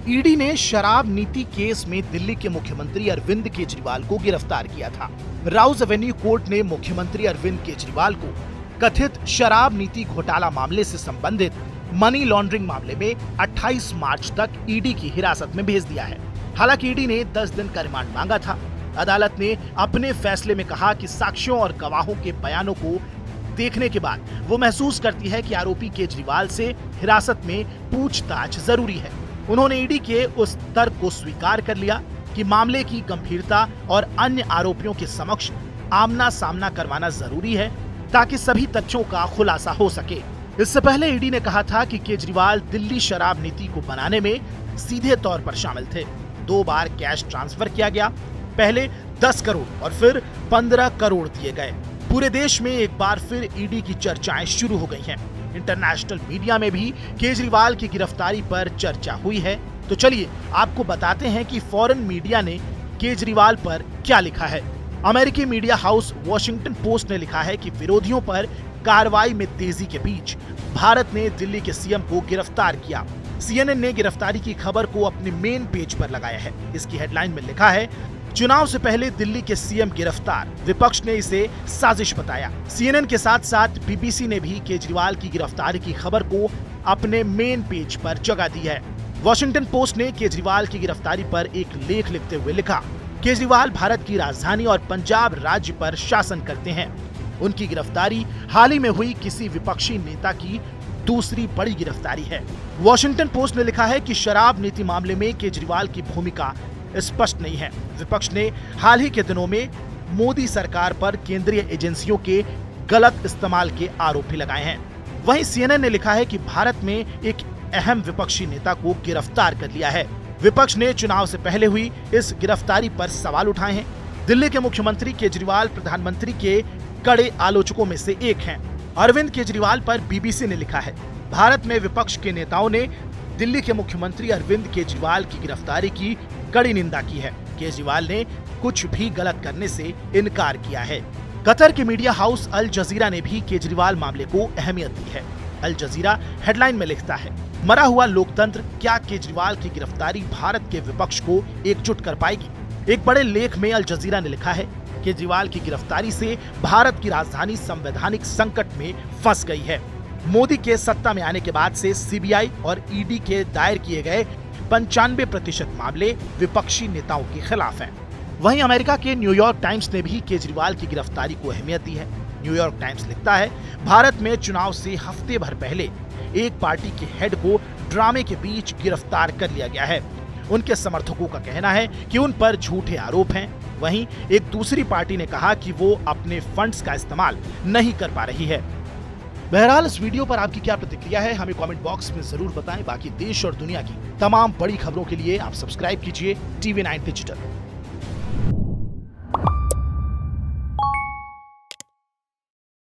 ED ने शराब नीति केस में दिल्ली के मुख्यमंत्री अरविंद केजरीवाल को गिरफ्तार किया था। राउज एवेन्यू कोर्ट ने मुख्यमंत्री अरविंद केजरीवाल को कथित शराब नीति घोटाला मामले से संबंधित मनी लॉन्ड्रिंग मामले में 28 मार्च तक ईडी की हिरासत में भेज दिया है। हालांकि ईडी ने 10 दिन का रिमांड मांगा था। अदालत ने अपने फैसले में कहा कि साक्ष्यों और गवाहों के बयानों को देखने के बाद वो महसूस करती है कि आरोपी केजरीवाल से हिरासत में पूछताछ जरूरी है। उन्होंने ईडी के उस तर्क को स्वीकार कर लिया कि मामले की गंभीरता और अन्य आरोपियों के समक्ष आमना सामना करवाना जरूरी है ताकि सभी तथ्यों का खुलासा हो सके। इससे पहले ईडी ने कहा था कि केजरीवाल दिल्ली शराब नीति को बनाने में सीधे तौर पर शामिल थे। 2 बार कैश ट्रांसफर किया गया, पहले 10 करोड़ और फिर 15 करोड़ दिए गए। पूरे देश में एक बार फिर ईडी की चर्चाएं शुरू हो गई हैं। इंटरनेशनल मीडिया में भी केजरीवाल की गिरफ्तारी पर चर्चा हुई है। तो चलिए आपको बताते हैं कि फॉरेन मीडिया ने केजरीवाल पर क्या लिखा है। अमेरिकी मीडिया हाउस वॉशिंगटन पोस्ट ने लिखा है कि विरोधियों पर कार्रवाई में तेजी के बीच भारत ने दिल्ली के सीएम को गिरफ्तार किया। सीएनएन ने गिरफ्तारी की खबर को अपने मेन पेज पर लगाया है। इसकी हेडलाइन में लिखा है, चुनाव से पहले दिल्ली के सीएम गिरफ्तार, विपक्ष ने इसे साजिश बताया। सीएनएन के साथ साथ बीबीसी ने भी केजरीवाल की गिरफ्तारी की खबर को अपने मेन पेज पर जगह दी है। वॉशिंगटन पोस्ट ने केजरीवाल की गिरफ्तारी पर एक लेख लिखते हुए लिखा, केजरीवाल भारत की राजधानी और पंजाब राज्य पर शासन करते हैं। उनकी गिरफ्तारी हाल ही में हुई किसी विपक्षी नेता की दूसरी बड़ी गिरफ्तारी है। वॉशिंगटन पोस्ट ने लिखा है कि शराब नीति मामले में केजरीवाल की भूमिका स्पष्ट नहीं है। विपक्ष ने हाल ही के दिनों में मोदी सरकार पर केंद्रीय एजेंसियों के गलत इस्तेमाल के आरोप भी लगाए हैं। वहीं सीएनएन ने लिखा है कि भारत में एक अहम विपक्षी नेता को गिरफ्तार कर लिया है। विपक्ष ने चुनाव से पहले हुई इस गिरफ्तारी पर सवाल उठाए हैं। दिल्ली के मुख्यमंत्री केजरीवाल प्रधानमंत्री के कड़े आलोचकों में से एक हैं। अरविंद केजरीवाल पर बीबीसी ने लिखा है, भारत में विपक्ष के नेताओं ने दिल्ली के मुख्यमंत्री अरविंद केजरीवाल की गिरफ्तारी की कड़ी निंदा की है। केजरीवाल ने कुछ भी गलत करने से इनकार किया है। कतर के मीडिया हाउस अल जजीरा ने भी केजरीवाल मामले को अहमियत दी है। अल जजीरा हेडलाइन में लिखता है, मरा हुआ लोकतंत्र, क्या केजरीवाल की गिरफ्तारी भारत के विपक्ष को एकजुट कर पाएगी। एक बड़े लेख में अल जजीरा ने लिखा है, केजरीवाल की गिरफ्तारी से भारत की राजधानी संवैधानिक संकट में फंस गई है। मोदी के सत्ता में आने के बाद से सीबीआई और ईडी के दायर किए गए 95% मामले विपक्षी नेताओं के खिलाफ हैं। वहीं अमेरिका के न्यूयॉर्क टाइम्स ने भी केजरीवाल की गिरफ्तारी को अहमियत दी है। न्यूयॉर्क टाइम्स लिखता है, भारत में चुनाव से हफ्ते भर पहले एक पार्टी के हेड को ड्रामे के बीच गिरफ्तार कर लिया गया है। उनके समर्थकों का कहना है कि उन पर झूठे आरोप हैं। वहीं एक दूसरी पार्टी ने कहा कि वो अपने फंड्स का इस्तेमाल नहीं कर पा रही है। बहरहाल इस वीडियो पर आपकी क्या प्रतिक्रिया है, हमें कमेंट बॉक्स में जरूर बताएं। बाकी देश और दुनिया की तमाम बड़ी खबरों के लिए आप सब्सक्राइब कीजिए TV9 डिजिटल।